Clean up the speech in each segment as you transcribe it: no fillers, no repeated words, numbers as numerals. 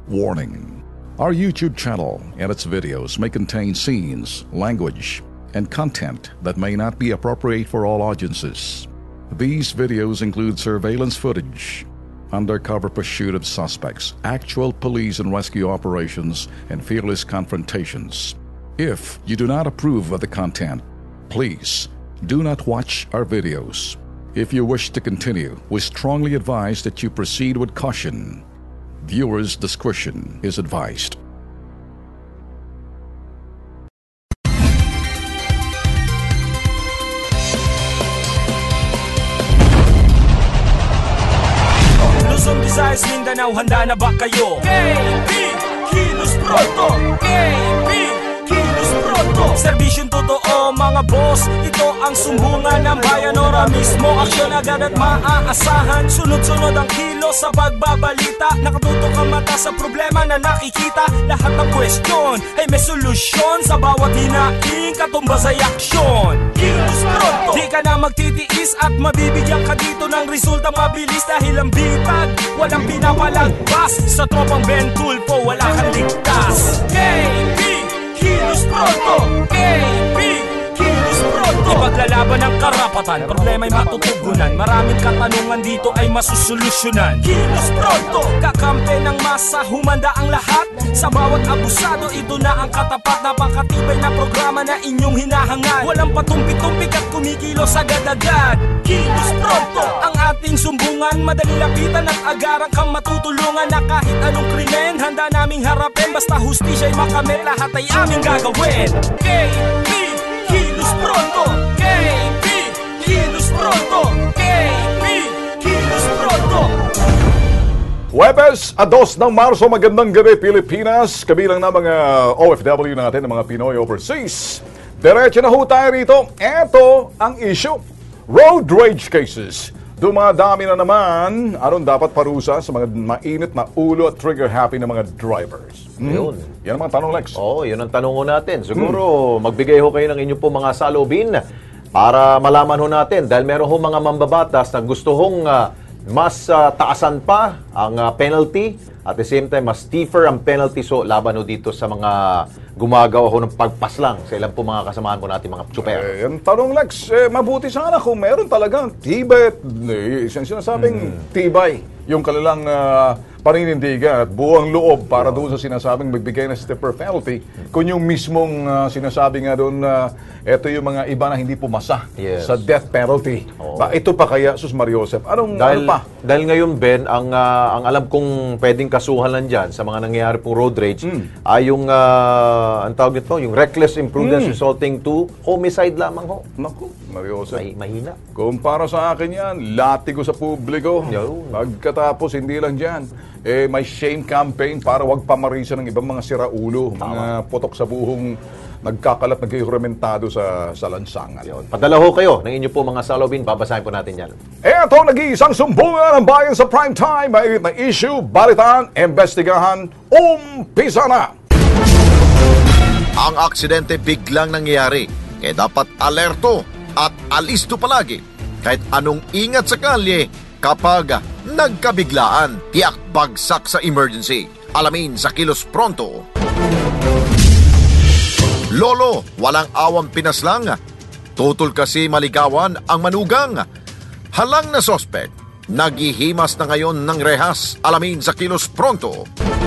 Warning: our YouTube channel and its videos may contain scenes, language, and content that may not be appropriate for all audiences. These videos include surveillance footage, undercover pursuit of suspects, actual police and rescue operations, and fearless confrontations. If you do not approve of the content, please do not watch our videos. If you wish to continue, we strongly advise that you proceed with caution. Viewers' discretion is advised. Luzon, Visayas, Mindanao, handa na ba kayo? KB, Kilos Pronto! KB, Kilos Pronto! Serbisyong totoo mga boss, ito ang sumbungan ng bayan. Ora mismo, aksyon agad at maaasahan. Sunod-sunod ang kilos sa pagbabalita. Nakatutok ang mata sa problema na nakikita. Lahat ng question ay may solusyon. Sa bawat hinaing, katumbas ay aksyon. Kilos Pronto! Di ka na magtitiis at mabibigyan ka dito ng resulta mabilis. Dahil ang bitag, walang pinapalagpas. Sa tropang Ben Tulfo, wala kang ligtas. KB, Kilos Pronto! KB, Kilos Pronto! Ipaglalaban ng karapatan, problema'y matutugunan. Maraming katanungan dito ay masusolusyonan. Kilos Pronto! Kakampi ng masa, humanda ang lahat. Sa bawat abusado, ito na ang katapat. Napakatibay na programa na inyong hinahangad. Walang patumpik-tumpik at kumikilos agad-agad. Kilos Pronto! Ang ating sumbungan, madali lapitan at agarang kang matutulungan. Na kahit anong krimen, handa naming harapin. Basta hustisya'y makamit, lahat ay aming gagawin. KB, Kilos Pronto! KB, Kilos Pronto! KB, Kilos Pronto! Huwebes, 2 ng Marso, magandang gabi Pilipinas. Kabilang na mga OFW natin, ng mga Pinoy overseas. Diretso na ho tayo rito. Ito ang issue. Road rage cases. Dumadami na naman. Anong dapat parusa sa mga mainit na ulo at trigger-happy na mga drivers? Yun. Yan ang mga tanong, Lex. Oo, yun ang tanong ho natin. Siguro, magbigay ho kayo ng inyong po mga salubin para malaman ho natin. Dahil meron ho mga mambabatas na gusto hong mas taasan pa ang penalty. At the same time, mas stiffer ang penalty. So, laban ho dito sa mga gumagawa ho ng pagpaslang sa ilang po mga kasamahan po natin, mga tsuper. Ang tanong, Lex, mabuti sana kung meron talagang tibay, sinasabing tibay, yung kanilang paninindigan at buwang loob para doon sa sinasabing magbigay na stiffer penalty. Kung yung mismong sinasabi nga doon, ito yung mga iba na hindi pumasa sa death penalty. Ito pa kaya, Sus Mariosep? Ano pa? Dahil ngayon, Ben, ang alam kong pwedeng kasuhan lang dyan sa mga nangyayari pong road rage ay yung, ang tawag nito, yung reckless imprudence resulting to homicide lamang ho. Naku, Mariosep. Mahina. Kumpara sa akin yan, latigo sa publiko. Pagkatapos, hindi lang dyan. May shame campaign para wag pamarisan ng ibang mga siraulo, mga putok sa buhong nagkakalat, nagkikuramentado sa lansangan. Padala ho kayo ng inyo po mga salubin, babasahin po natin yan. Ito nag-iisang sumbungan ng bayan sa prime time. May na issue, balitaan, investigahan, umpisa na! Ang aksidente biglang nangyayari, kaya dapat alerto at alisto palagi. Kahit anong ingat sa kalye kapag nagkabiglaan, tiyak bagsak sa emergency. Alamin sa Kilos Pronto. Lolo, walang awang pinaslang. Tutol kasi maligawan ang manugang. Halang na sospek, naghihimas na ngayon ng rehas. Alamin sa Kilos Pronto.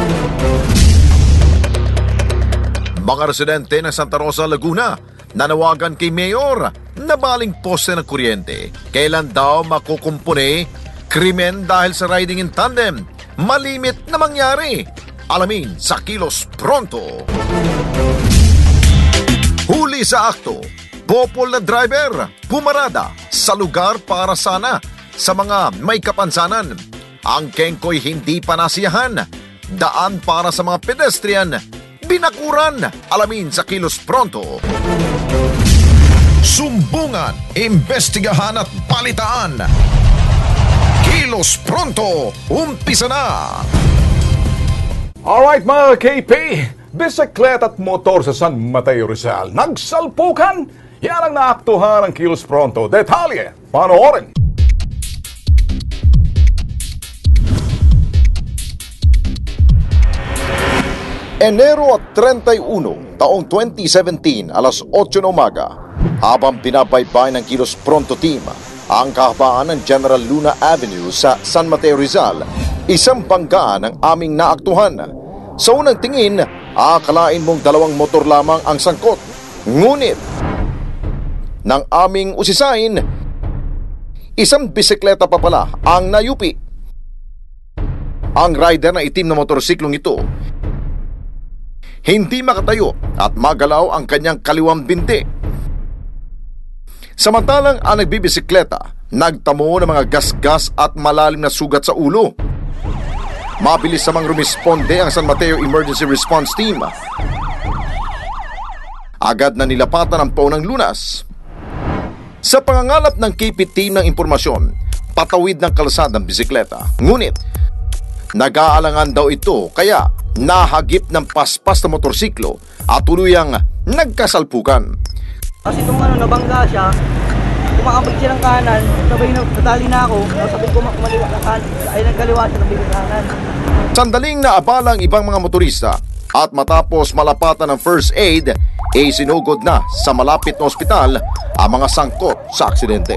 Mga residente ng Santa Rosa, Laguna, nanawagan kay Mayor na baling poste ng kuryente. Kailan daw makukumpune krimen dahil sa riding in tandem? Malimit na mangyari. Alamin sa Kilos Pronto. Huli sa akto, popol na driver, pumarada sa lugar para sana sa mga may kapansanan. Ang kengkoy hindi pa nasiyahan. Daan para sa mga pedestrian, binakuran. Alamin sa Kilos Pronto. Sumbungan, imbestigahan at balitaan. Kilos Pronto, umpisa na! Alright mga KP, bisikleta at motor sa San Mateo Rizal nagsalpukan. Yan ang naaktuhan ng Kilos Pronto. Detalye, panoorin. Enero 31, taong 2017, alas 8 ng umaga, habang binabaybay ng Kilos Pronto Team ang kahabaan ng General Luna Avenue sa San Mateo, Rizal, isang banggaan ang aming naaktuhan. Sa unang tingin, akalain mong dalawang motor lamang ang sangkot. Ngunit, nang aming usisain, isang bisikleta pa pala ang nayupi. Ang rider na itim na motorsiklong ito, hindi makatayo at magalaw ang kanyang kaliwang binti. Samantalang ang nagbibisikleta, nagtamo ng mga gasgas at malalim na sugat sa ulo. Mabilis namang rumisponde ang San Mateo Emergency Response Team. Agad na nilapatan ang paunang lunas. Sa pangangalap ng KP Team ng impormasyon, patawid ng kalsada ng bisikleta. Ngunit, nag-aalangan daw ito kaya nahagip ng paspas na motorsiklo at tuluyang nagkasalpukan. Kasi kung nabangga siya, kumakabag siya ng kanan, sabay na natali na ako, sabi ko kumaliwa ng kanan, ay nagkaliwa siya ng kanan. Sandaling naabala ang ibang mga motorista at matapos malapatan ng first aid, sinugod na sa malapit na ospital ang mga sangkot sa aksidente.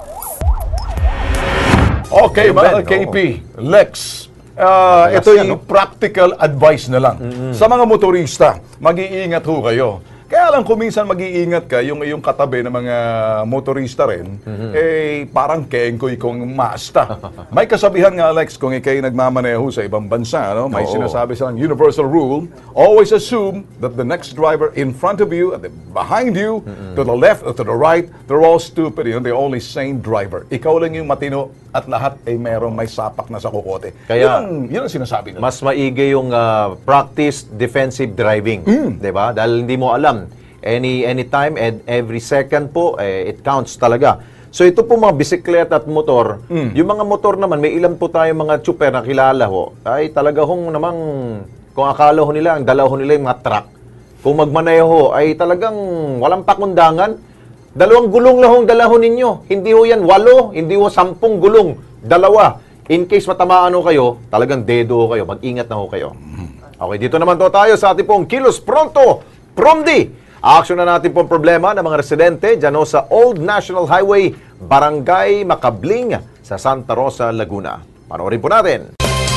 Okay, mga KP, Lex, ito yung practical advice na lang. Sa mga motorista, mag-iingat ho kayo. Kaya lang kung minsan mag-iingat ka, yung katabi ng mga motorista rin, parang kengkoy kong maasta. May kasabihan nga, Alex, kung ikay nagmamaneho sa ibang bansa, no? May sinasabi silang universal rule, always assume that the next driver in front of you, and behind you, to the left or to the right, they're all stupid. They're only sane driver. Ikaw lang yung matino at lahat ay merong may sapak na sa kokote. Kaya, yun ang sinasabi nila. mas maigi yung practice defensive driving, 'di ba? Dahil hindi mo alam anytime and every second po it counts talaga. So ito po mga bisikleta at motor, yung mga motor naman may ilan po tayong mga tsuper na kilala ho. Ay talaga hong namang kung akala ho nila ang dalaw ho nila yung mga truck. Kung magmaneho ay talagang walang pakundangan. 2 gulong lang hong dalahon ninyo. Hindi ho yan 8, hindi ho 10 gulong. 2. In case matamaan ho kayo, talagang dedo ho kayo. Mag-ingat na ho kayo. Okay, dito naman to tayo sa ating pong Kilos Pronto, Promdi. Action na natin pong problema ng mga residente dyan ho sa Old National Highway, Barangay Makabling sa Santa Rosa, Laguna. Panoorin po natin.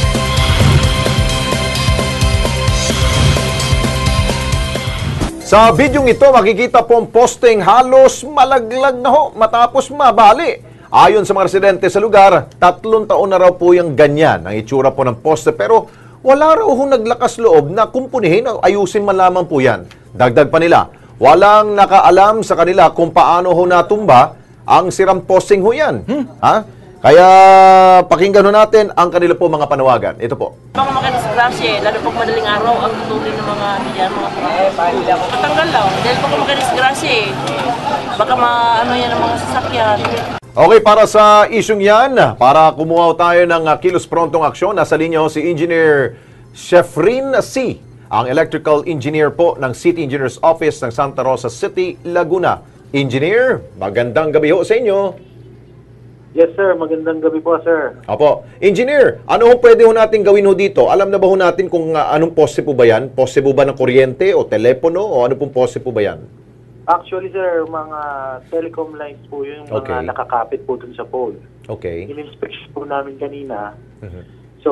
Sa bidyong ito, makikita pong posting halos malaglag na ho matapos mabali. Ayon sa mga residente sa lugar, 3 taon na raw po yung ganyan ang itsura po ng poste pero wala raw hong naglakas loob na kumpunihin o ayusin man lamang po yan. Dagdag pa nila, walang nakaalam sa kanila kung paano ho natumba ang sirang posting ho yan. Kaya pakinggan ho natin ang kanila po mga panawagan. Ito po. Mga makadisgrasya, lalo pag madaling araw, ang tutuloy ng mga diyan, mga patanggal lang. Dahil pag makadisgrasya, baka maano yan ang mga sasakyan. Okay, para sa isyong yan, para kumuha tayo ng Kilos Prontong Aksyon, nasa linya ho si Engineer Shefrin C., ang electrical engineer po ng City Engineer's Office ng Santa Rosa City, Laguna. Engineer, magandang gabi ho sa inyo. Yes sir, magandang gabi po sir. Apo. Engineer, ano ho pwede ho natin gawin ho dito? Alam na ba ho natin kung anong poste po ba yan? Poste po ba ng kuryente o telepono o ano pong poste po ba yan? Actually sir, mga telecom lines po yung mga nakakapit po dun sa pole. Okay. In-inspection po namin kanina. So,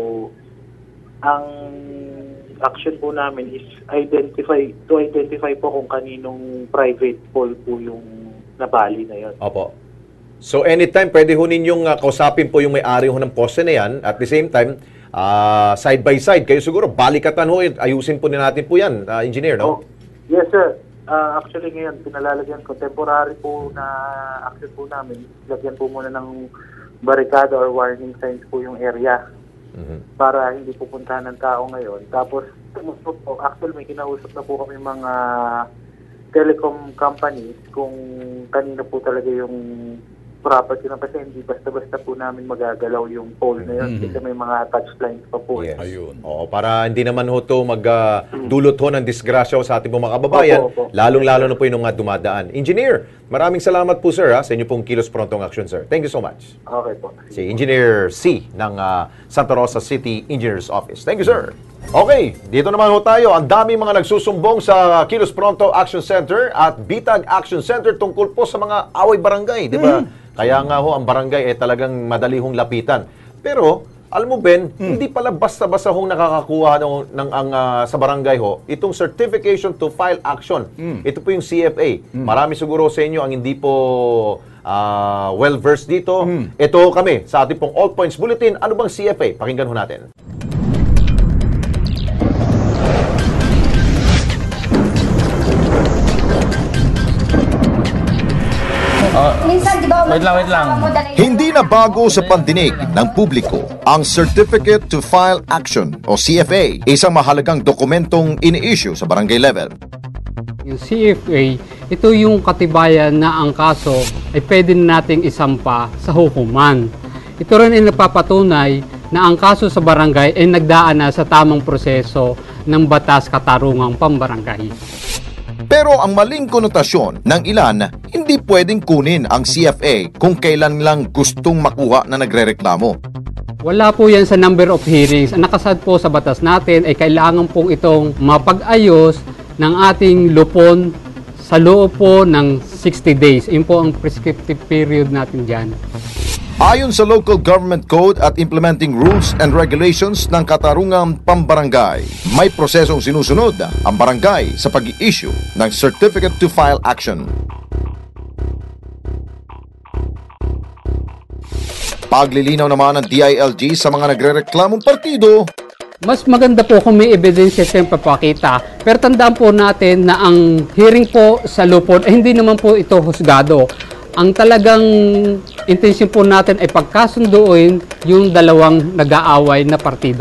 ang action po namin is identify po kung kaninong private pole po yung nabali na yun. Opo. So anytime pwede ho ninyong kausapin po yung may-ari ho ng poste na yan. At the same time, side by side, kayo siguro balikatan ho, ayusin po natin po yan, engineer, no? Yes sir. Actually ngayon, pinalalagyan ko, temporary po na action po namin. Lagyan po muna ng barricade or warning signs po yung area. Para hindi pupuntahan ng tao ngayon. Tapos, actually may kinausap na po kami mga telecom companies kung kanino po talaga yung property na kasi hindi basta-basta po namin magagalaw yung pole na yun kasi may mga touch lines pa po. Yes. Ayun. Oo, para hindi naman ho ito magdulot ho ng disgrasya sa ating mga kababayan, lalong-lalo na po yung dumadaan. Engineer, Maraming salamat po sir sa inyo pong Kilos Prontong Action sir. Thank you so much. Okay po. Si Engineer C ng Santa Rosa City Engineers Office. Thank you sir. Okay, dito naman ho tayo. Ang daming mga nagsusumbong sa Kilos Pronto Action Center at Bitag Action Center tungkol po sa mga away barangay, di ba? Kaya nga ho, ang barangay talagang madali hong lapitan. Pero, alam mo Ben, hindi pala basta-basta hong nakakakuha sa barangay ho, itong Certification to File Action. Ito po yung CFA. Marami siguro sa inyo ang hindi po well-versed dito. Ito kami, sa ating pong All Points Bulletin. Ano bang CFA? Pakinggan ho natin. Minsan, di ba, Wait lang. Hindi na bago sa pandinig ng publiko ang Certificate to File Action o CFA, isang mahalagang dokumentong ini-issue sa barangay level. Yung CFA, ito yung katibayan na ang kaso ay pwede nating isampa sa hukuman. Ito rin ay napapatunay na ang kaso sa barangay ay nagdaan na sa tamang proseso ng Batas Katarungang Pambarangay. Pero ang maling konotasyon ng ilan, hindi pwedeng kunin ang CFA kung kailan lang gustong makuha na nagrereklamo. Wala po yan sa number of hearings. Ang nakasad po sa batas natin ay kailangan pong itong mapag-ayos ng ating lupon sa loob po ng 60 days. Yun po ang prescriptive period natin dyan. Ayon sa Local Government Code at Implementing Rules and Regulations ng Katarungang Pambarangay, may prosesong sinusunod ang barangay sa pag-i-issue ng Certificate to File Action. Paglilinaw naman ng DILG sa mga nagrereklamong partido, Mas maganda po kung may ebidensya tayong papakita. Pero tandaan po natin na ang hearing po sa lupon ay hindi naman po ito husgado. Ang talagang intensyon po natin ay pagkasunduin yung dalawang nag-aaway na partido.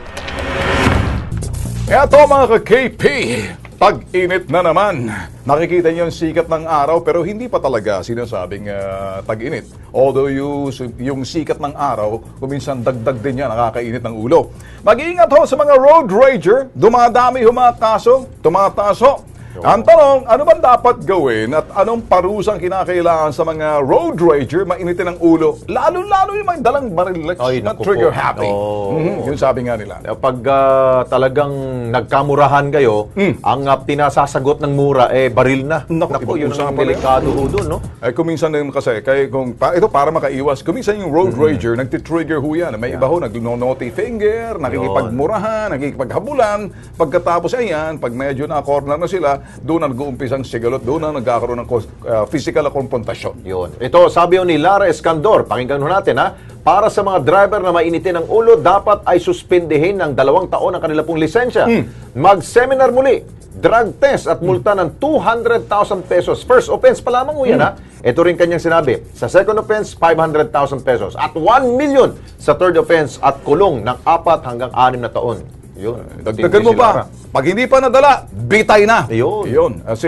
Eto mga ka-KP, tag-init na naman. Nakikita niyo yung sikat ng araw pero hindi pa talaga sinasabing tag-init. Although yung sikat ng araw, kuminsan dagdag din yan, nakakainit ng ulo. Mag-iingat ho sa mga road rager, dumadami yung mga kaso, tumataas ho. Ang tanong, ano bang dapat gawin at anong parusang kinakailangan sa mga road rager mainitin ang ulo? Lalo-lalo yung may dalang baril na trigger happy. Yun sabi nga nila. Pag talagang nagkamurahan kayo, ang pinasasagot ng mura baril na. Naku, yun ang delikado ho doon, no? Kuminsan din kasi, ito para makaiwas, kuminsan yung road rager, nagtitrigger ho yan. May iba ho, nag-naughty finger, nakikipagmurahan, nakikipaghabulan. Pagkatapos ayan, pag medyo na-corner na sila, doon na nag-uumpisang sigalot, doon na nagkakaroon ng physical na konfrontasyon. Yun. Ito, sabi ni Lara Escandor, pakinggan natin para sa mga driver na mainitin ang ulo, dapat ay suspindihin ng 2 taon ang kanila pong lisensya. Mag-seminar muli, drug test at multa ng 200,000 pesos. First offense pa lamang yan Ito rin kanyang sinabi. Sa second offense, 500,000 pesos. At 1 million sa third offense at kulong ng 4 hanggang 6 na taon. Yun. Dagdagan mo pa. Pag hindi pa nadala, bitay na. Yun. Si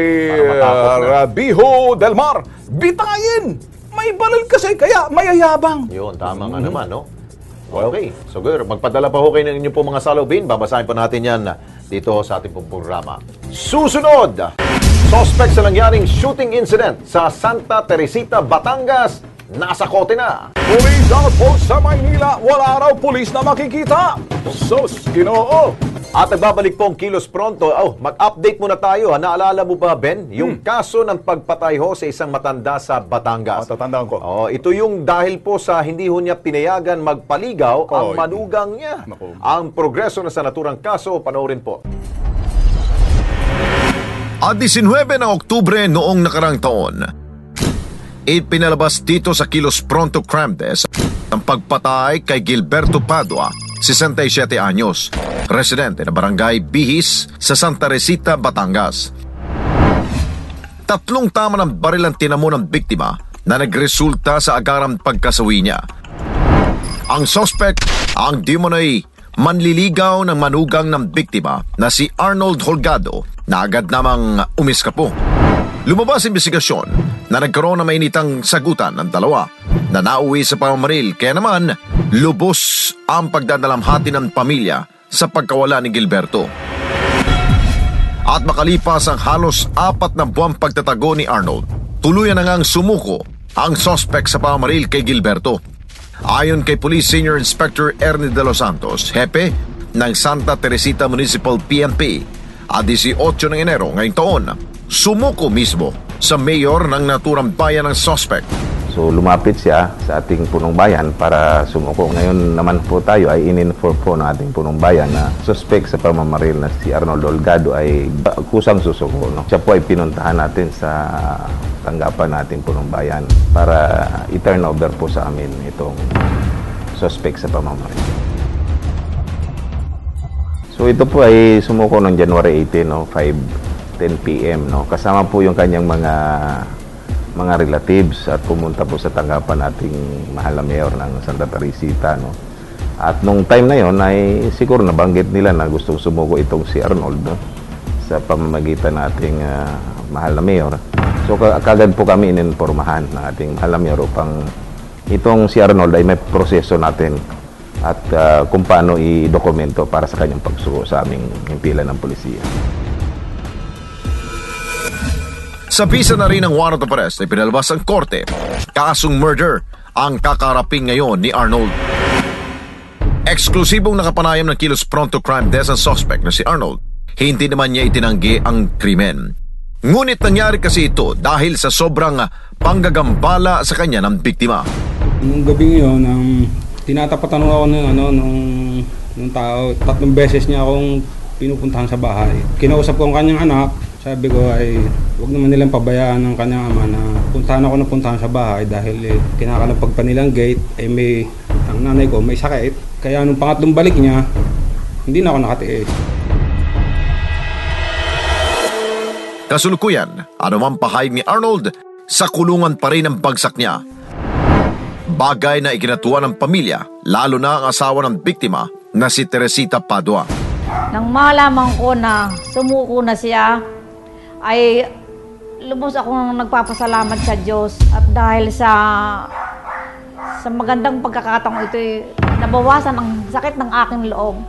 Rabiho Del Mar, bitayin. May balil kasi, kaya mayayabang. Yun, tama nga naman, no? Okay. So, good. Magpadala pa ho kayo ng inyong po mga salubin. Babasahin pa natin yan dito sa ating pong programa. Susunod, suspect sa nangyaring shooting incident sa Santa Teresita, Batangas, nasa kote na. Police outpost sa Maynila, wala raw pulis na makikita. Sus, Ginoo. At nagbabalik po ang Kilos Pronto. Mag-update muna tayo. Naalala mo ba, Ben? Yung kaso ng pagpatay ho sa isang matanda sa Batangas. Tatandaan ko. Ito yung dahil po sa hindi ho niya pinayagan magpaligaw ang manugang niya. Ang progreso na sa naturang kaso, panoorin po. At 19 ng Oktubre noong nakarang taon, ipinalabas dito sa Kilos Pronto Crime Desk ang pagpatay kay Gilberto Padua, 67 anyos, residente na barangay Bihis sa Santa Teresita, Batangas. 3 tama ng baril ang tinamo ng biktima na nagresulta sa agarang pagkasawi niya. Ang suspect, ang demonay manliligaw ng manugang ng biktima na si Arnold Holgado na agad namang umiskapo. Lumabas investigasyon na nagkaroon na mainitang sagutan ng dalawa na nauwi sa pamamaril, kaya naman lubos ang pagdadalamhati ng pamilya sa pagkawala ni Gilberto. At makalipas ang halos 4 na buwang pagtatago ni Arnold, tuluyan na ngang sumuko ang suspect sa pamamaril kay Gilberto. Ayon kay Police Senior Inspector Ernie De Los Santos, hepe ng Santa Teresita Municipal PNP, at 18 ng Enero ngayong taon, sumuko mismo sa mayor ng naturang bayan ng suspect. So lumapit siya sa ating punong bayan para sumuko. Ngayon naman po tayo ay in-inform po ng ating punong bayan na suspect sa pamamaril na si Arnold Olgado ay kusang susuko. No? Siya po ay pinuntahan natin sa tanggapan nating punong bayan para i-turn over po sa amin itong suspect sa pamamaril. So ito po ay sumuko noong January 18, no? 5:10 PM. No? Kasama po yung kanyang mga relatives at pumunta po sa tanggapan nating mahal na mayor ng Santa Teresita, no? At nung time na yon ay siguro nabanggit nila na gustong sumuko itong si Arnold, no? Sa pamamagitan nating mahal na mayor. So kagad po kami ininformahan ng ating mahal na mayor upang itong si Arnold ay may proseso natin at kung paano i-dokumento para sa kanyang pagsuko sa aming himpilan ng pulisya. Sa bisa na rin ng warrant of arrest ay pinalabas ang korte. Kasong murder ang kakaraping ngayon ni Arnold. Eksklusibong nakapanayam ng Kilos Pronto Crime Desk ang suspect na si Arnold. Hindi naman niya itinanggi ang krimen. Ngunit nangyari kasi ito dahil sa sobrang panggagambala sa kanya ng biktima. Nung gabi yun, tinatapatan ako ng tao. 3 beses niya akong pinupuntahan sa bahay. Kinausap ko ang kanyang anak. Sabi ko ay huwag naman nilang pabayaan ng kanyang ama na puntahan sa bahay dahil kinakalapag pa nilang gate ay ang nanay ko may sakit. Kaya nung pangatlong balik niya, hindi na ako nakatiis. Kasulukuyan, anumang pahayag ni Arnold, sa kulungan pa rin ang bagsak niya. Bagay na ikinatuwa ng pamilya, lalo na ang asawa ng biktima na si Teresita Padua. Nang malaman ko na sumuko na siya, ay lubos akong nagpapasalamat sa Diyos at dahil sa magandang pagkakataong ito nabawasan ang sakit ng aking loob.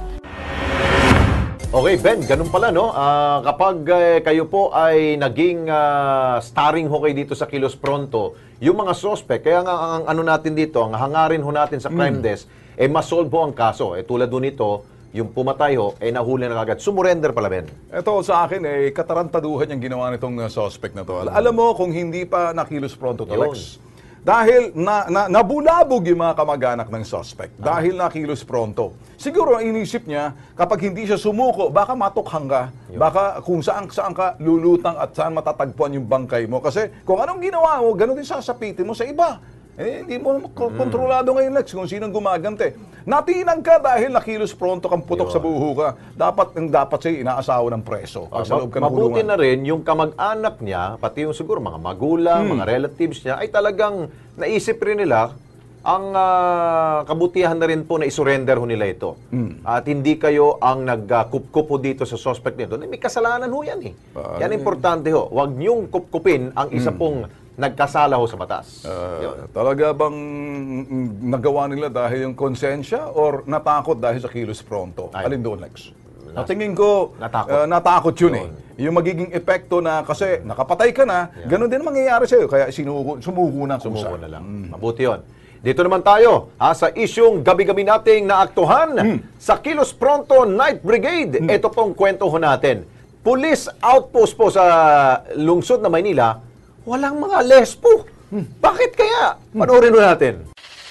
Okay, Ben, ganun pala, no? Kapag kayo po ay naging starring ho kayo dito sa Kilos Pronto, yung mga suspect, kaya nga ang ano natin dito, ang hangarin ho natin sa crime desk, masolve ho ang kaso. Tulad ho nito, yung pumatay ho, nahuli na kagad. Sumurrender pala, Ben. Ito sa akin, katarantaduhan yung ginawa nitong suspect na to. Alam mo, kung hindi pa nakilos pronto to, Lex, dahil nabulabog yung mga kamag-anak ng suspect. Dahil nakilos pronto. Siguro ang inisip niya, kapag hindi siya sumuko, baka matukhang ka. Baka kung saan ka lulutang at saan matatagpuan yung bangkay mo. Kasi kung anong ginawa mo, ganun din sasapitin mo sa iba. Hindi mo kontrolado ngayon, Lex, kung sinong gumagante. Natinag ka dahil nakilos pronto kang putok sa buho ka. Dapat siya inaasawa ng preso. Mabuti na rin yung kamag-anak niya, pati yung siguro mga magulang, mga relatives niya, ay talagang naisip rin nila ang kabutihan na rin po na isurrender ho nila ito. At hindi kayo ang nagkup-kupo dito sa suspect nito. May kasalanan ho yan eh. Yan importante ho. Huwag niyong kup-kupin ang isa pong nagkasala ho sa batas. Talaga bang nagawa nila dahil yung konsensya or natakot dahil sa kilos pronto? Alin doon, Lex? Tingin ko, natakot yun Yung magiging epekto na kasi nakapatay ka na, ganun din mangyayari sa'yo. Kaya sumuko na lang. Mabuti yun. Dito naman tayo sa isyong gabi-gabi nating naaktuhan sa Kilos Pronto Night Brigade. Ito pong kwento ho natin. Police outpost po sa lungsod na Maynila, walang mga lespo. Bakit kaya? Panoorin mo natin.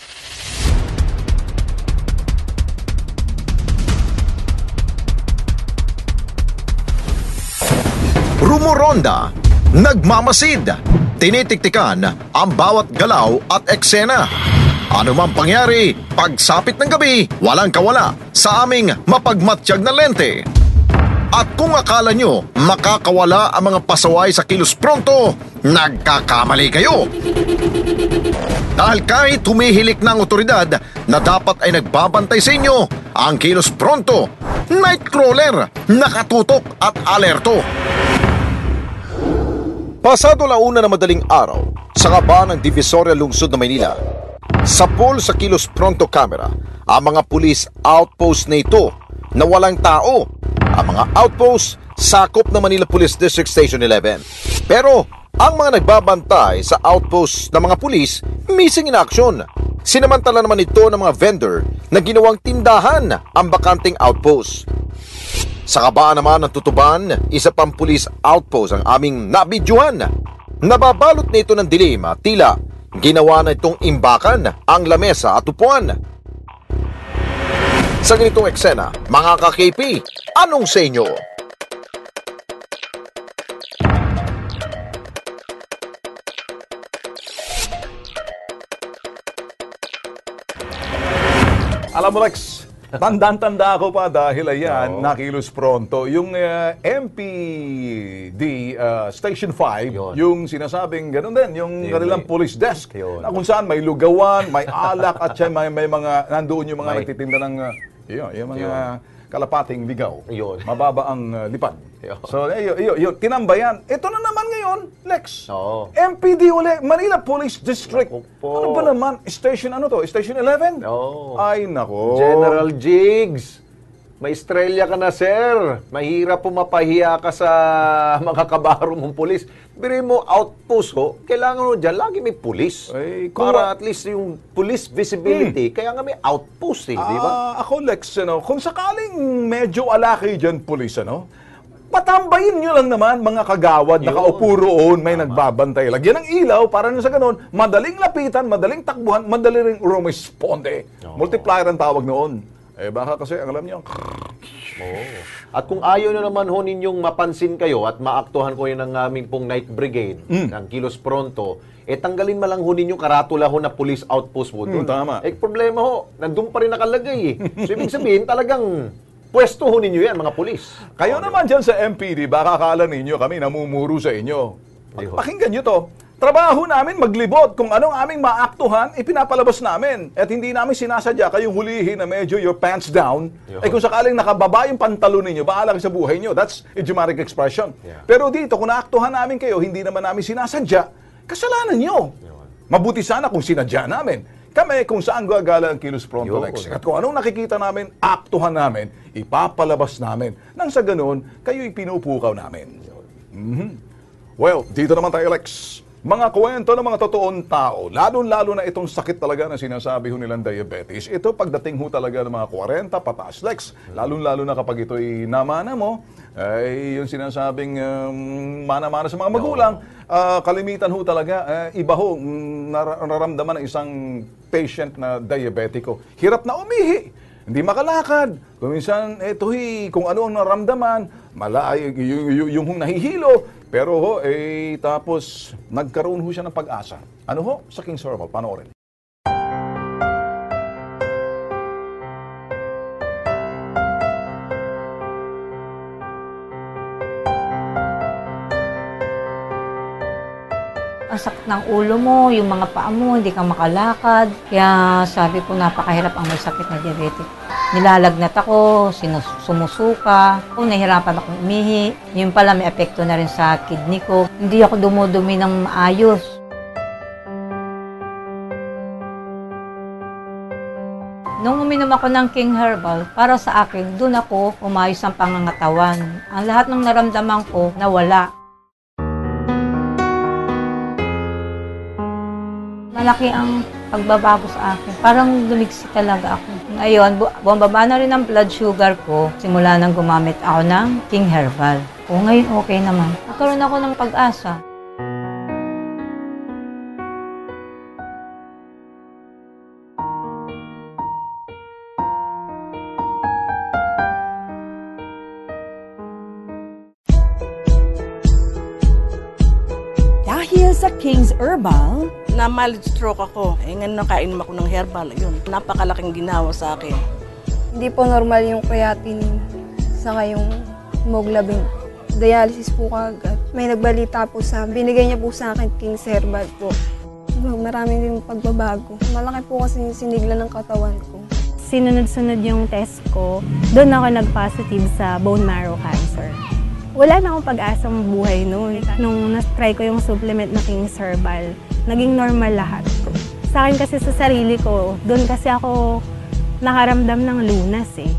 Rumoronda, nagmamasid, tinitiktikan ang bawat galaw at eksena. Ano man pangyari, pagsapit ng gabi, walang kawala sa aming mapagmatsyag na lente. At kung akala nyo makakawala ang mga pasaway sa Kilos Pronto, nagkakamali kayo. Dahil kahit humihilik ng otoridad na dapat ay nagbabantay sa inyo, ang Kilos Pronto, Nightcrawler, nakatutok at alerto. Pasado 1:00 na madaling araw, sa kaba ng Divisoria Lungsod na Maynila, sa pool sa Kilos Pronto camera, ang mga police outpost na ito na walang tao. Ang mga outpost sakop ng Manila Police District Station 11. Pero ang mga nagbabantay sa outpost ng mga pulis missing in action. Sinamantala naman ito ng mga vendor na ginawang tindahan ang bakanting outpost. Sa kabaan naman ng Tutuban, isa pang police outpost ang aming nabidyuhan. Nababalot nito ng dilim at tila ginawa na itong imbakan ang lamesa at upuan. Sa ganitong eksena, mga ka-KP, anong sa inyo? Alam mo, Lex, tandang-tanda ako pa dahil ayan, nakilos pronto. Yung MPD Station 5, yung sinasabing ganun din, yung kanilang police desk, na kung saan may lugawan, may alak, at siya may mga, nandoon yung mga nagtitinda ng, yung mga kalapating ligaw. Mababa ang lipad. So, yun, tinambayan. Ito na naman ngayon, Lex. MPD uli, Manila Police District. Ano ba naman? Station, ano to? Station 11? Ay, nako. General Jigs, may estrella ka na, sir. Mahirap pumapahiya ka sa mga kabaro mong pulis. Biri mo, outpost ho, kailangan mo dyan, lagi may pulis. Para at least yung police visibility, kaya nga may outpost eh, di ba? Ako, Lex, kung sakaling medyo alaki dyan, pulis, patambayin nyo lang naman, mga kagawad, nakaupo roon, may nagbabantay. Lagyan ng ilaw, para na sa ganun, madaling lapitan, madaling takbuhan, madaling rumisponde. Multiplier ang tawag noon. Baka kasi, ang alam nyo, At kung ayaw na naman ho ninyong mapansin kayo at maaktuhan ko yun ng aming pong night brigade ng Kilos Pronto, tanggalin malang ho ninyong karatula ho na police outpost po doon. Tama. Problema ho, nandun pa rin nakalagay So, ibig sabihin, talagang pwesto ho ninyo yan, mga pulis. Kayo naman dyan sa MPD, baka akala ninyo kami namumuro sa inyo. Pakinggan nyo to. Trabaho namin maglibot kung anong aming maaktuhan, ipinapalabas namin. At hindi namin sinasadya kayong hulihin na medyo your pants down. Kung sakaling nakababa yung pantalon ninyo, bahala sa buhay nyo. That's idiomatic expression. Pero dito, kung naaktuhan namin kayo, hindi naman namin sinasadya, kasalanan nyo. Mabuti sana kung sinadya namin. Kami kung saan gagala ang Kilos Pronto, Lex. At kung anong nakikita namin, aktuhan namin, ipapalabas namin. Nang sa ganun, kayo'y pinupukaw namin. Well, dito naman tayo, Lex. Mga kwento ng mga totoong tao, lalo-lalo na itong sakit talaga na sinasabi ho nilang diabetes. Ito pagdating ho talaga ng mga 40 pataas, Lex. Lalo-lalo na kapag ito'y namana mo, ay yung sinasabing mana-mana sa mga magulang, kalimitan ho talaga, iba ho nararamdaman ng isang patient na diabetiko. Hirap na umihi, hindi makalakad. Kung minsan, kung ano ang naramdaman, yung nahihilo, pero ho, tapos nagkaroon ho siya ng pag-asa. Ano ho? Sa King's Herbal, panoorin. Ang sakit ng ulo mo, yung mga paa mo, hindi ka makalakad. Kaya sabi ko, napakahirap ang may sakit na diabetic. Nilalagnat ako, sumusuka, nahihirapan akong umihi. Yung pala may epekto na rin sa kidney ko. Hindi ako dumudumi ng maayos. Nung uminom ako ng King Herbal, para sa akin, doon ako umayos ang pangangatawan. Ang lahat ng naramdaman ko, nawala. Malaki ang pagbabago sa akin. Parang lumigsi talaga ako. Ngayon, bumaba na rin ang blood sugar ko. Simula nang gumamit ako ng King Herbal. Ngayon okay naman. Nagkaroon ako ng pag-asa. Dahil sa King's Herbal, na-mild stroke ako. Ngayon nakainom ako ng herbal. Yun, napakalaking ginawa sa akin. Hindi po normal yung creatinine saka yung hemoglobin. Dialysis po kagad. May nagbalita po binigay niya po sa akin King's Herbal po. Maraming din pagbabago. Malaki po kasi yung sinigla ng katawan ko. Sinunod-sunod yung test ko, doon ako nag-positive sa bone marrow cancer. Wala na akong pag-asang buhay noon. Nung na-try ko yung supplement na King's Herbal, naging normal lahat. Sa akin kasi sa sarili ko, doon kasi ako nakaramdam ng lunas eh.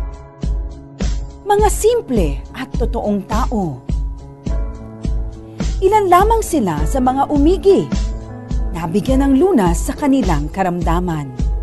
Mga simple at totoong tao. Ilan lamang sila sa mga umigi. Nabigyan ng lunas sa kanilang karamdaman.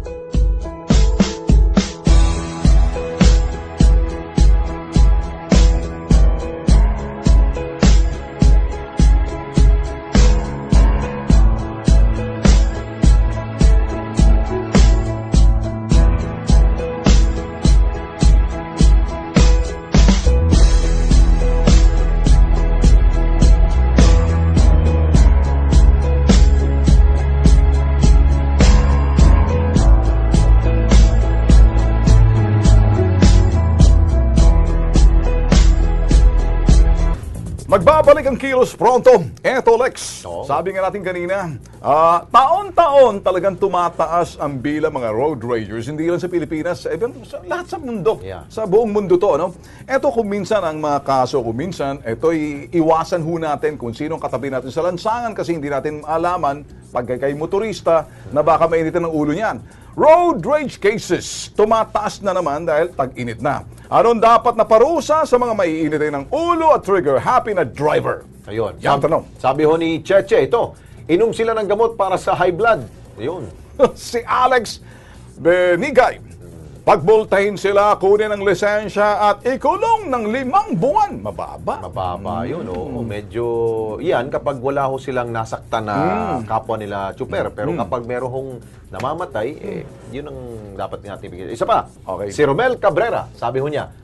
Magbabalik ang kilos pronto. Eto, Lex. Sabi nga natin kanina, taon-taon talagang tumataas ang bilang mga road ragers. Hindi lang sa Pilipinas, lahat sa mundo. Sa buong mundo to. No? Eto kung minsan ang mga kaso, kung minsan, eto'y iwasan ho natin kung sinong katabi natin sa lansangan kasi hindi natin alaman pag kay motorista na baka mainitin ang ulo niyan. Road rage cases, tumataas na naman dahil tag-init na. Anong dapat na parusa sa mga maiinitin ng ulo at trigger-happy na driver? Ayun. Yan tanong. Sabi ho ni Cheche, ito, inom sila ng gamot para sa high blood. Ayun. Si Alex Benigay, pagbultahin sila, kunin ang lisensya at ikulong ng 5 buwan. Mababa. Yun. Medyo, yan, kapag wala ho silang nasaktan na kapwa nila tsuper. Pero kapag meron hong namamatay, yun ang dapat natin bigyan. Isa pa, si Romel Cabrera, sabi ho niya,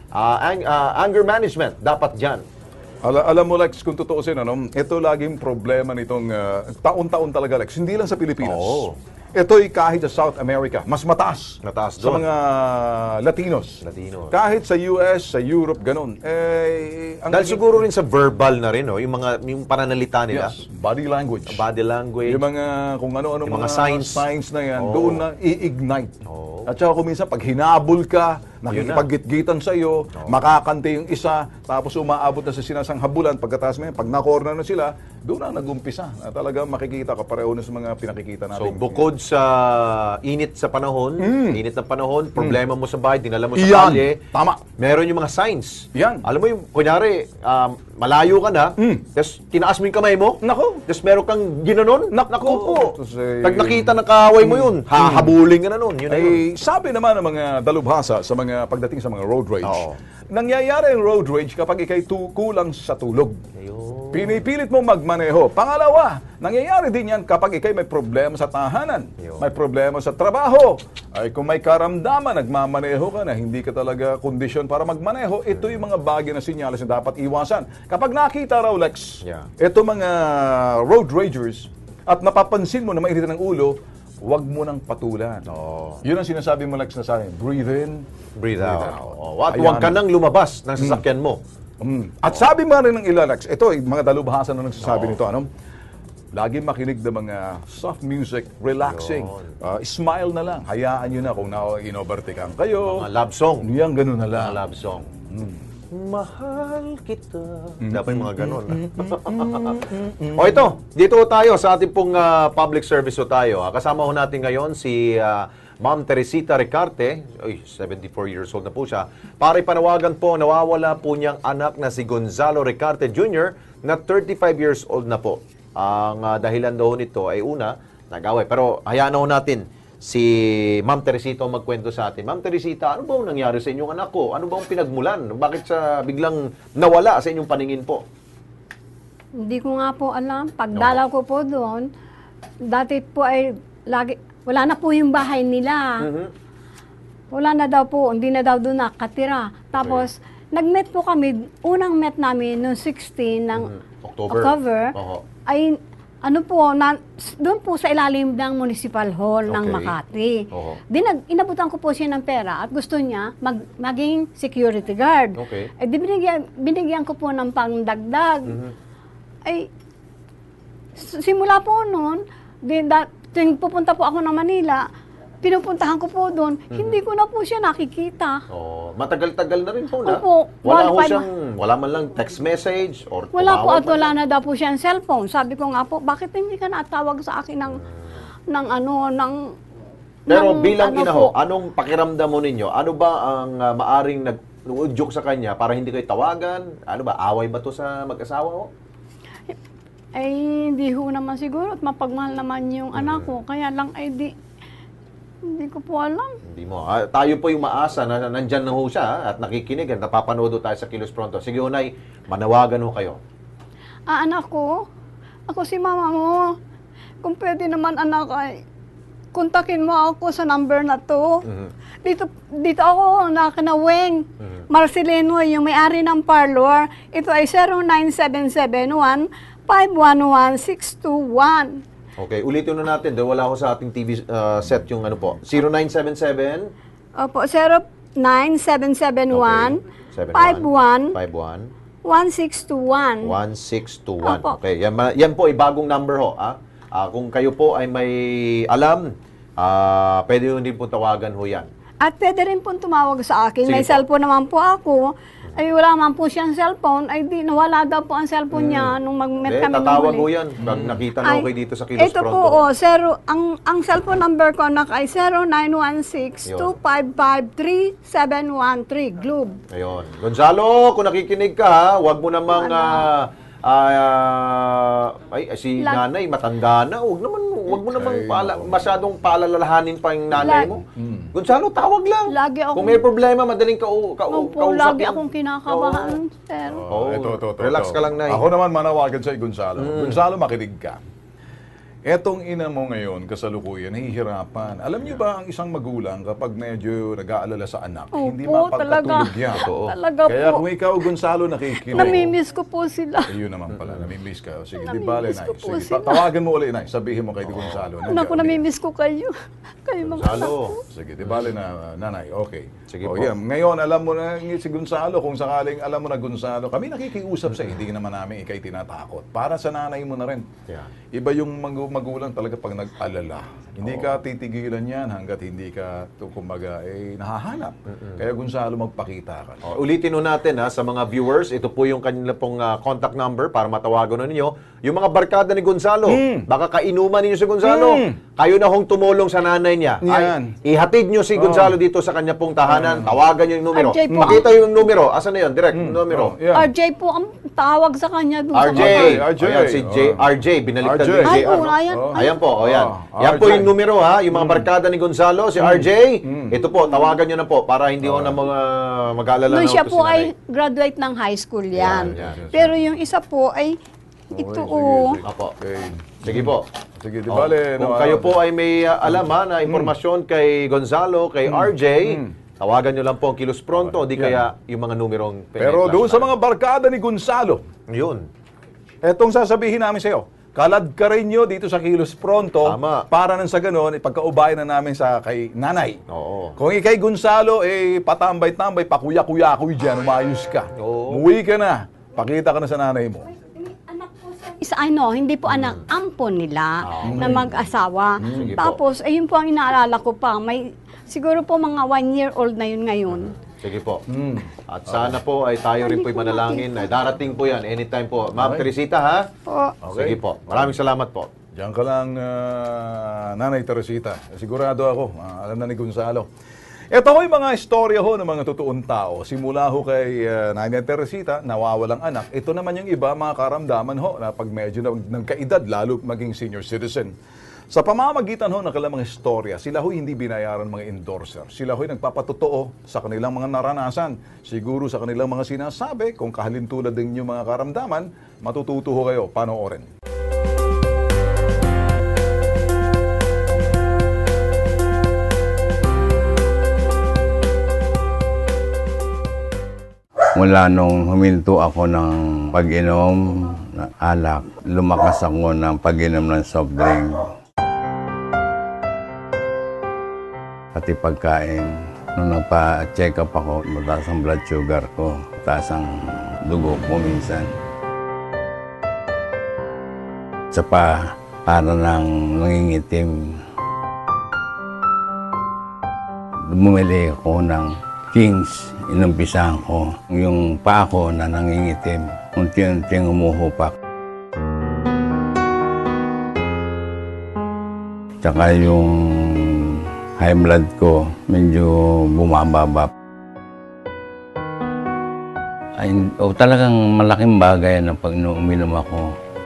anger management, dapat dyan. Alam mo, Lex, kung tutuusin, ito laging problema nitong taon-taon talaga, Lex. Hindi lang sa Pilipinas. Ito'y kahit sa South America, mas mataas sa doon. mga Latinos. Kahit sa US, sa Europe, ganun. Dahil siguro rin sa verbal na rin, yung pananalita nila. Yes, body language. Yung mga, kung ano-ano mga signs na yan, doon na i-ignite. At saka kung minsan, pag hinabol ka, nakikipag-gitgitan sa iyo, makakante yung isa, tapos umaabot na sa sinasanghabulan, pagkatapos mo pag na-corner na sila, doon na nag-umpisa. Talagang makikita ka pareho na sa mga pinakikita natin. So, bukod sa init sa panahon, init na panahon, problema mo sa bahay, dinala mo sa kalye, meron yung mga signs. Alam mo yung, kunyari, malayo ka na, tapos tinaas mo yung kamay mo, tapos meron kang ginanon, naku po. Pag nakita ng kaaway mo yun, hahabulin ka na nun. Sabi naman ng mga dalubhasa sa mga pagdating sa mga road rage, nangyayari ang road rage kapag ikay kulang sa tulog. Pinipilit mo magmaneho. Pangalawa, nangyayari din yan kapag ikay may problema sa tahanan, may problema sa trabaho, ay kung may karamdaman, nagmamaneho ka na, hindi ka talaga kondisyon para magmaneho, ito yung mga bagay na sinyalis na dapat iwasan. Kapag nakita raw, Lex, ito mga road ragers, at napapansin mo na mainitin ng ulo, huwag mo nang patulan. Yun ang sinasabi mo, Lex, na sa akin. Breathe in, breathe out. At huwag ka nang lumabas ng sasakyan mo. At sabi mo rin ng ilan, Lex, ito, mga dalubhasa na nagsasabi nito, lagi makinig ng mga soft music, relaxing. Smile na lang. Hayaan nyo na kung na-inovertikan kayo. Mga love song. Yan, ganun na lang. Mga love song. Mahal kita. Dapat yung mga ganun. O ito, dito tayo sa ating pong public service tayo. Kasama ho natin ngayon si Ma'am Teresita Ricarte, 74 years old na po siya, para ipanawagan po, nawawala po niyang anak na si Gonzalo Ricarte Jr. na 35 years old na po. Ang dahilan daw nito ay una, nag-away. Pero hayaan ho natin si Ma'am Teresita magkwento sa atin. Ma'am Teresita, ano ba ang nangyari sa inyong anak ko? Ano ba ang pinagmulan? Bakit siya biglang nawala sa inyong paningin po? Hindi ko nga po alam. Pagdalaw ko po doon, dati po ay wala na po yung bahay nila. Wala na daw po, hindi na daw doon nakatira. Tapos, nag-met po kami, unang met namin noong 16 ng October, ay ano po, doon po sa ilalim ng Municipal Hall ng Makati. Di inabutan ko po siya ng pera at gusto niya maging security guard. Eh, di binigyan ko po ng pangdagdag. Ay, simula po noon, tuwing pupunta po ako ng Manila, pinupuntahan ko po doon, hindi ko na po siya nakikita. Matagal-tagal na rin po na. Opo, wala man lang text message or wala po at wala na daw po siyang cellphone. Sabi ko nga po, bakit hindi ka natawag sa akin Pero bilang ina ho, anong pakiramdam mo ninyo? Ano ba ang maaring nag-udyok sa kanya para hindi kayo tawagan? Ano ba, away ba to sa mag-asawa ho? Ay, hindi ho naman siguro at mapagmahal naman yung anak ko. Kaya lang ay hindi ko po alam. Hindi mo. Tayo po yung maasa na nandyan na ho siya at nakikinig at napapanood tayo sa Kilos Pronto. Sige, Unay, manawagan ho kayo. Anak ko, ako si mama mo. Kung pwede naman, anak, ay kontakin mo ako sa number na to. Dito ako nakinaweng. Marcelino, yung may-ari ng parlor. Ito ay 09771-511-621. Okay, ulitin na natin. Dahil wala ako sa ating TV set yung ano po. 0977? Opo, 09771 51 1621. 1621. Opo. Okay, yan po ay bagong number ho. Kung kayo po ay may alam, pwede nyo din po tawagan ho yan. At pwede rin po tumawag sa akin. Sige May po. cellphone naman po ako. Ay wala man po siyang cellphone. Ay di, nawala daw po ang cellphone niya nung mag-met kami Tatawag huli. ho yan. Pag nakita na okay dito sa Kilos Ito Pronto. po, ang cellphone number ko anak ay 0916-255-3713, Globe. Ayun. Gonzalo, kung nakikinig ka ha, huwag mo namang si nanay matanda na. Huwag mo namang masyadong paalalalahanin pa yung nanay mo. Gonzalo, tawag lang. Lagi ako. Kung may problema, madaling kausap Lagi yan. akong kinakabahan, sir. Ito. Relax ka lang, Nay. Ako naman manawagan sa Gonzalo. Gonzalo, makinig ka. Etong ina mo ngayon, kasalukuyan, nahihirapan. Alam niyo ba ang isang magulang kapag medyo nag-aalala sa anak, hindi mapagkatulog yan. Talaga Kaya po. kung ikaw, Gonzalo, nakikinig. Namimiss ko po sila. Ayun naman pala, namimiss ka. Sige, di Namimiss bale, ko Nay. po Sige, sila. tawagan mo ulit, Nay. Sabihin mo kay Gonzalo. Naku, namimiss ko kayo. Kayo mga anak ko. Sige, di bale na, nanay. Okay. Sige po. Yan. Ngayon, alam mo na si Gonzalo, kung sakaling alam mo na Gonzalo, kami nakikiusap sa hindi naman namin ikay tinatakot. Para sa nanay mo na rin. Yeah. Iba yung magulang talaga pag nag-alala. Hindi ka titigilan yan hanggat hindi ka, kumbaga, nahahanap. Kaya Gonzalo, magpakita ka. Ulitin ho natin sa mga viewers, ito po yung kanila pong contact number para matawagan ninyo. Yung mga barkada ni Gonzalo, baka kainuman ninyo si Gonzalo. Kayo na hong tumulong sa nanay niya. Yan. Ay, ihatid nyo si Gonzalo dito sa kanya pong tahanan. Tawagan nyo yung numero. RJ po. Pakita yung numero. Asan na yun? Direct, numero. RJ po ang tawag sa kanya doon RJ. Ayan, si RJ. Binaliktad ni Ay, JR. ayan. Ayan po, ayan. Yan po yung numero yung mga barkada ni Gonzalo, si RJ. Ito po, tawagan nyo na po para hindi ho na mga mag-aalala na Nung siya ito si po nanay. ay graduate ng high school yan. Pero yung isa po ay ito Apo. Sige po. Sige, di bale. Kung kayo po ay may alam na impormasyon kay Gonzalo, kay RJ, tawagan nyo lang po ang Kilos Pronto, di kaya yung mga numerong Pero doon sa mga barkada ni Gonzalo, yun. Etong sasabihin namin sa iyo, kalad ka rin nyo dito sa Kilos Pronto. Tama. Para nang sa ganun, ipagkaubayan na namin sa kay nanay. Oo. Kung ikay Gonzalo, patambay-tambay, pakuya-kuya-kuy dyan, umayos ka. Umuwi ka na, pakita ka na sa nanay mo. isa hindi po anak, ampon nila na mag-asawa. Sige po. Tapos, ayun po ang inaalala ko pa. May, siguro po mga 1-year-old na yun ngayon. Sige po. At sana po ay tayo rin po'y manalangin. Ay darating po yan, anytime po. Ma'am Teresita, ha? Okay. Sige po. Maraming salamat po. Diyan ka lang, Nanay Teresita. Sigurado ako, alam na ni Gonzalo. Ito ko yung mga istorya ho ng mga totoong tao. Simula ho kay Nanay Teresita, nawawalang anak. Ito naman yung iba, mga karamdaman ho, na pag medyo nagkaedad, lalo maging senior citizen. Sa pamamagitan ho ng kanilang mga istorya, sila ho hindi binayaran mga endorser. Sila ho nagpapatotoo sa kanilang mga naranasan. Siguro sa kanilang mga sinasabi, kung kahalintulad din yung mga karamdaman, matututo ho kayo. Panoorin. Mula nung huminto ako ng pag-inom ng alak, lumakas ako ng pag-inom ng soft drink. Pati pagkain. Nung nagpa-check up ako, mataas ang blood sugar ko, mataas ang dugo ko minsan. Sa para nang nangingitim. Bumili ako ng Kings, inumpisahan ko. Yung paa ko na nangingitim, unti-unting umuhupak. Tsaka yung high blood ko, medyo bumababa. Ay, talagang malaking bagay na pag uminom ako.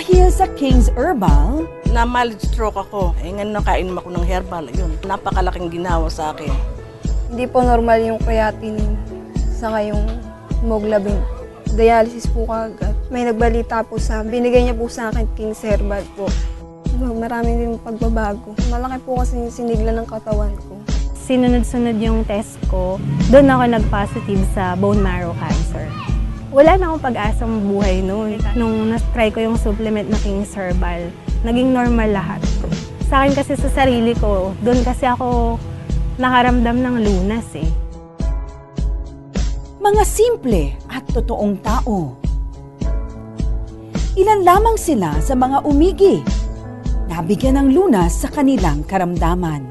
Dahil sa King's Herbal, na mild stroke ako. Ngayon nakain ako ng herbal. Yun, napakalaking ginawa sa akin. Hindi po normal yung creatinine saka yung hemoglobin. Dialysis po kagad. May nagbalita po binigay niya po sa akin King's Herbal po. Marami din pagbabago. Malaki po kasi yung sinigla ng katawan ko. Sinunod-sunod yung test ko, doon ako nag-positive sa bone marrow cancer. Wala na akong pag-asang buhay noon. Nung na-try ko yung supplement na King's Herbal, naging normal lahat. Sa akin kasi sa sarili ko, doon kasi ako nakaramdam ng lunas eh. Mga simple at totoong tao. Ilan lamang sila sa mga umigi, nabigyan ng lunas sa kanilang karamdaman.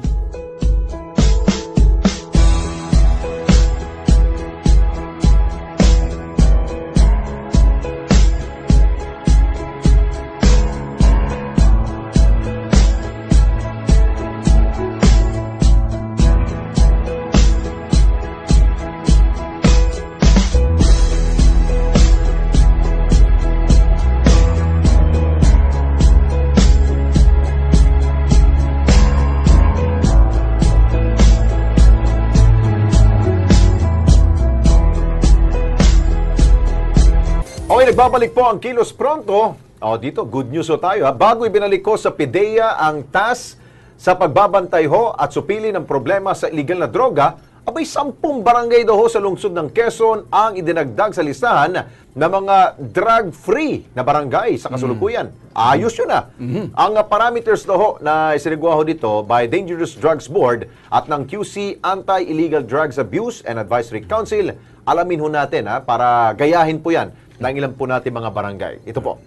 Okay, nagbabalik po ang Kilos Pronto. Dito, good news ho tayo. Bago ibinalik ko sa PIDEA ang task sa pagbabantay ho at supili ng problema sa illegal na droga, abay 10 barangay daw ho sa lungsod ng Quezon ang idinagdag sa listahan ng mga drug-free na barangay sa kasalukuyan. Ayos yun ah. Ang parameters daw ho na isinagawa ho dito by Dangerous Drugs Board at ng QC Anti-Illegal Drugs Abuse and Advisory Council, alamin ho natin para gayahin po yan ng ilan po natin mga barangay. Ito po.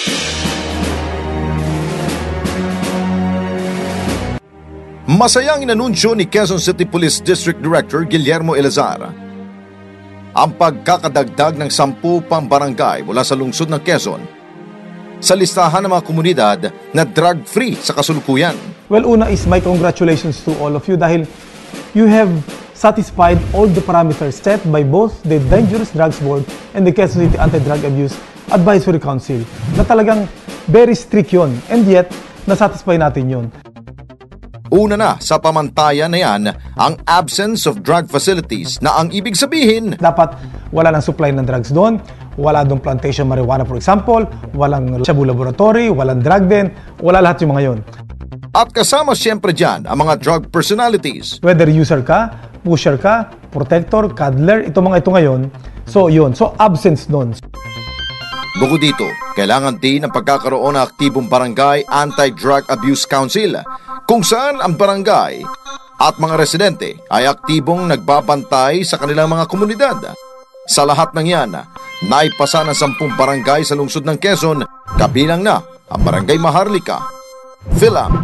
Masayang inanunsyo ni Quezon City Police District Director Guillermo Elazar ang pagkakadagdag ng 10 pang barangay mula sa lungsod ng Quezon sa listahan ng mga komunidad na drug-free sa kasalukuyan. Well, una is my congratulations to all of you dahil you have satisfied all the parameters set by both the Dangerous Drugs Board and the Quezon City Anti-Drug Abuse Advisory Council na talagang very strict yun, and yet nasatisfy natin yun. Una na sa pamantayan na yan ang absence of drug facilities na ang ibig sabihin dapat wala nang supply ng drugs doon, wala doon plantation marijuana for example, walang shabu laboratory, walang drug den, wala lahat yung mga yon. At kasama siyempre dyan ang mga drug personalities. Whether user ka, pusher ka, protector, cuddler, ito mga ito ngayon. So yun, so absence doon. Bukod dito, kailangan din ang pagkakaroon ng aktibong barangay Anti-Drug Abuse Council kung saan ang barangay at mga residente ay aktibong nagbabantay sa kanilang mga komunidad. Sa lahat ng yan, naipasa ng 10 barangay sa lungsod ng Quezon, kabilang na ang Barangay Maharlika, Philam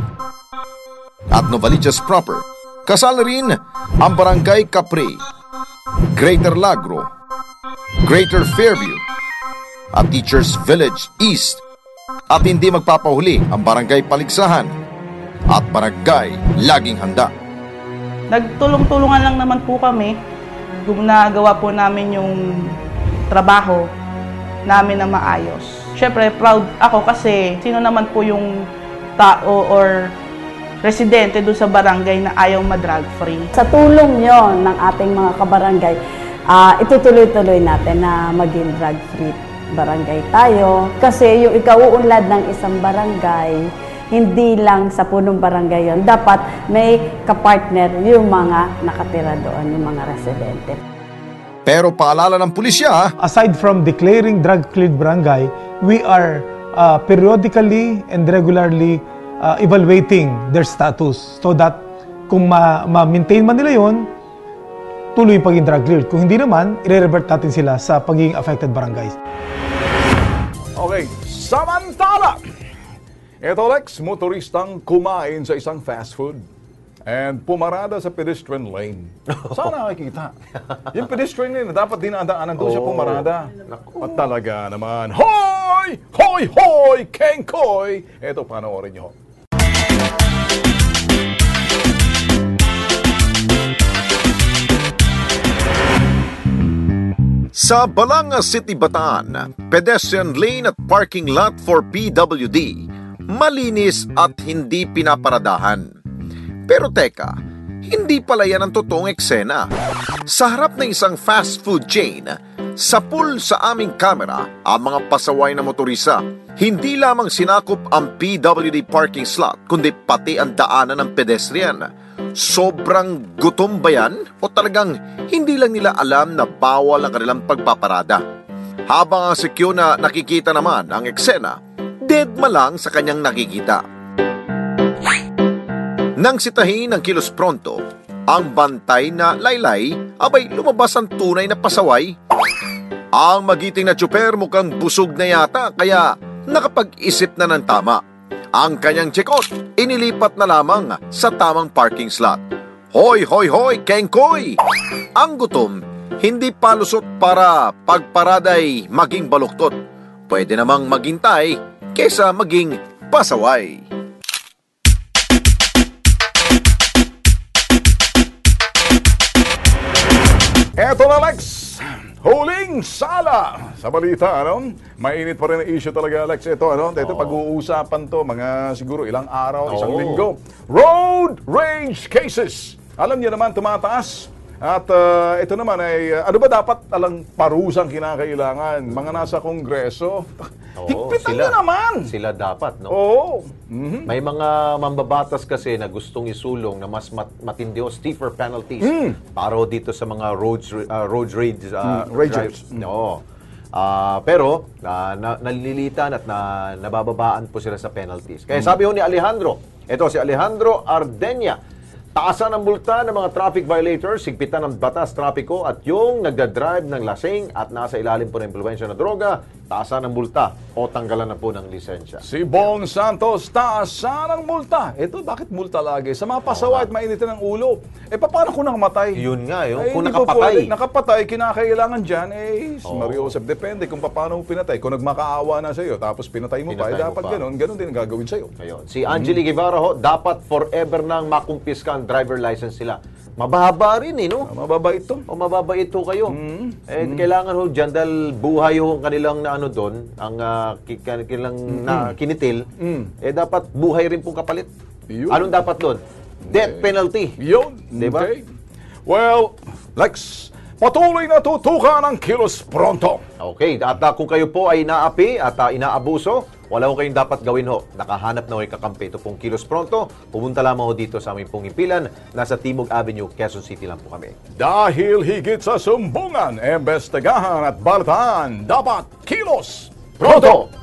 at Novaliches Proper. Kasali rin ang Barangay Capri, Greater Lagro, Greater Fairview at Teachers Village East. At hindi magpapahuli ang Barangay Paligsahan at Barangay Laging Handa. Nagtulong-tulungan lang naman po kami. Ginagawa po namin yung trabaho namin na maayos. Siyempre, proud ako kasi sino naman po yung tao or residente doon sa barangay na ayaw ma-drug free. Sa tulong yon ng ating mga kabarangay, itutuloy-tuloy natin na maging drug free barangay tayo. Kasi yung ikauunlad ng isang barangay, hindi lang sa punong barangay yon. Dapat may kapartner yung mga nakatira doon, yung mga residente. Pero paalala ng pulisya, aside from declaring drug-cleared barangay, we are periodically and regularly evaluating their status so that kung ma-maintain man nila yon, tuloy yung pagiging drug-cleared. Kung hindi naman, i-revert natin sila sa pagiging affected barangays. Okay, samantala! Ito, Lex, motoristang kumain sa isang fast food and pumarada sa pedestrian lane. Saan nakikita? Yung pedestrian lane na dapat dinadaanan doon siya pumarada. At talaga naman, hoy! Hoy! Hoy! Kengkoy! Ito, panoorin nyo. Sa Balanga City, Bataan, pedestrian lane at parking lot for PWD, malinis at hindi pinaparadahan. Pero teka, hindi pala yan ang totoong eksena. Sa harap ng isang fast food chain, sa pool sa aming kamera ang mga pasaway na motorista. Hindi lamang sinakop ang PWD parking slot, kundi pati ang daanan ng pedestrian. Sobrang gutom ba yan? O talagang hindi lang nila alam na bawal ang kanilang pagpaparada? Habang ang si Q na nakikita naman ang eksena, deadma lang sa kanyang nakikita. Nang sitahin ng Kilos Pronto, ang bantay na laylay, abay lumabas ang tunay na pasaway. Ang magiting na tsuper mukhang busog na yata kaya nakapag-isip na ng tama. Ang kanyang check-out, inilipat na lamang sa tamang parking slot. Hoy, hoy, hoy, kengkoy! Ang gutom, hindi palusot para pagparaday maging baluktot. Pwede namang maghintay kesa maging pasaway. Eto na, Lex! Huling sala sa balita, ano? Mainit pa rin ang issue talaga, Alex. Ito, ano? Ito, pag-uusapan to, mga siguro ilang araw, isang linggo. Road rage cases. Alam niyo naman, tumataas. At ito naman ay, ano ba dapat alang parusang kinakailangan? Mga nasa kongreso. Higpitan nyo naman! Sila dapat, no? Oo. May mga mambabatas kasi na gustong isulong na mas matindi o stiffer penalties para dito sa mga road rage ragers. No. Pero nalilitan at nabababaan po sila sa penalties. Kaya sabi ho ni Alejandro, ito si Alejandro Ardenya, taasan ang multa ng mga traffic violators, higpitan ang batas trapiko at yung nagdadrive ng lasing at nasa ilalim po ng impluwensya ng droga, taasan ang multa o tanggalan na po ng lisensya. Si Bong Santos, taasan ang multa. Ito, bakit multa lagi? Sa mga pasaway at mainitin ng ulo. Eh, paano kung nakamatay? Yun nga, yun. Kung nakapatay, kinakailangan dyan, Mario Joseph, depende kung paano mo pinatay. Kung nagmakaawa na sa'yo, tapos pinatay mo pa, dapat ganun din ang gagawin sa'yo. Ayun. Si Angeli Guevara ho, dapat forever nang makumpiska ang driver license sila. Mababa rin no? Mababa ito. O mababa ito kayo. Kailangan ho dyan dahil buhay ho kanilang na ano doon, ang kanilang na kinitil, dapat buhay rin pong kapalit. Yun. Anong dapat doon? Death penalty. Yun. Diba? Okay. Well, Lex, patuloy na tutukan ang Kilos Pronto. Okay, at kung kayo po ay naapi at inaabuso, wala ho kayong dapat gawin ho. Nakahanap na ho yung kakampi. Ito pong Kilos Pronto. Pumunta lamang ho dito sa aming pong impilan. Nasa Timog Avenue, Quezon City lang po kami. Dahil higit sa sumbungan, imbestigahan at balitaan, dapat Kilos Pronto!